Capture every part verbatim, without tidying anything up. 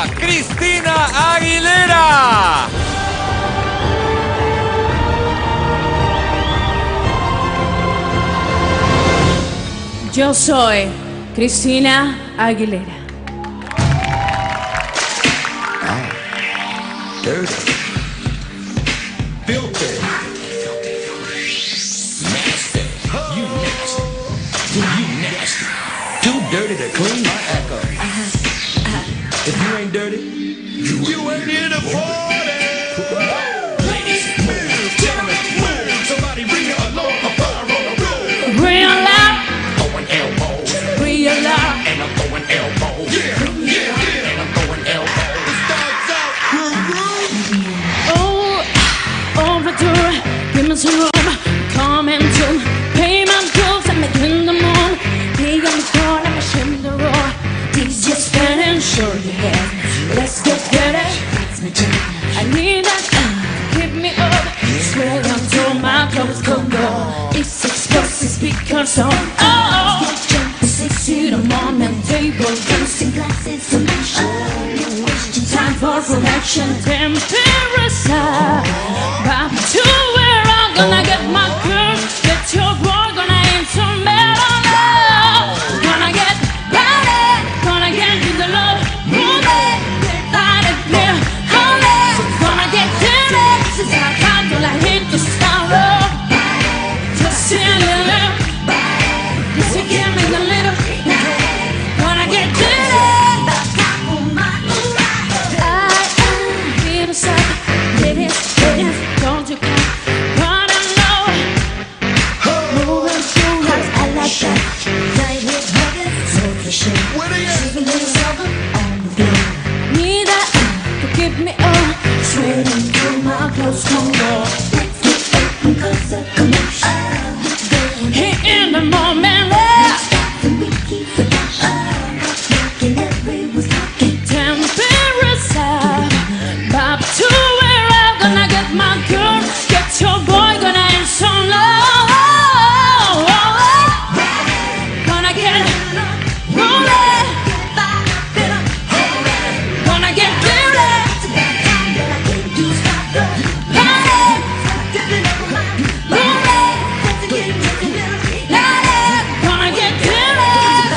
Cristina Aguilera. Yo soy Cristina Aguilera. Ah, dirty, filthy, nasty, you nasty, you nasty, too dirty to clean my echo. If you ain't dirty, you, you ain't in the party. Ladies, move, gentlemen, move. Somebody bring me along, a fire on the road. Real loud, Throwing elbows, real loud. and I'm throwing elbows. Yeah, yeah, yeah, and I'm throwing elbows. It starts out. Oh, over the door, give me some room. Come into, pay my bills and make in the moon. Be on the floor, let me shim the roar. These just spinning, show your head. Let's get ready. I need that, uh, keep me up. Swear until my clothes come go. It's explosive speakers on. Oh, sixty the morning table, dancing glasses, solution. Time for correction, Temporada. Back to where I'm gonna get my girl. Get your boy, gonna aim some metal. Gonna get ready, gonna get you the love. Move it, light it, clear, hold it. Gonna get dirty, since I can't do like hit the star. Just a little, just to give me the little. Gonna get dirty. I am here to say, ladies, ladies, don't you come. But I know, moving through life, I like that. Right here, hugging, so for sure. She's a little sober on the floor. Need that to keep me up, sweating through my clothes, come on. Let's get open, cause the connection. Here in the moment, yeah. We keep the passion, rocking everyone's talking. Temporada, back to where I'm gonna get my girl. Get your boy, gonna end some love. Gonna get rolling, gonna get dirty. Gonna get dirty.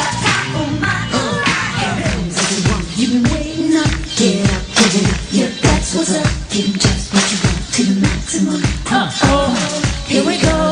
You've been waiting up, get up, give it up. Yeah, that's what's up. Give 'em just what you want to the maximum. Uh oh, here we go.